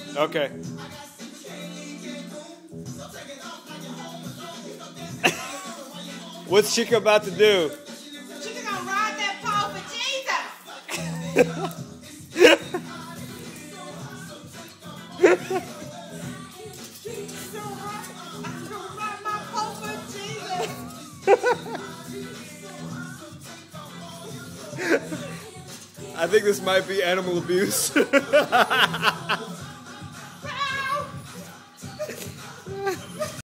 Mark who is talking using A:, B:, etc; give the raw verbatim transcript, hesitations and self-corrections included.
A: Okay. What's Chica about to do?
B: Chica gonna ride that pole for Jesus. She's so hot. I'm gonna ride my pole for Jesus.
A: I think this might be animal abuse.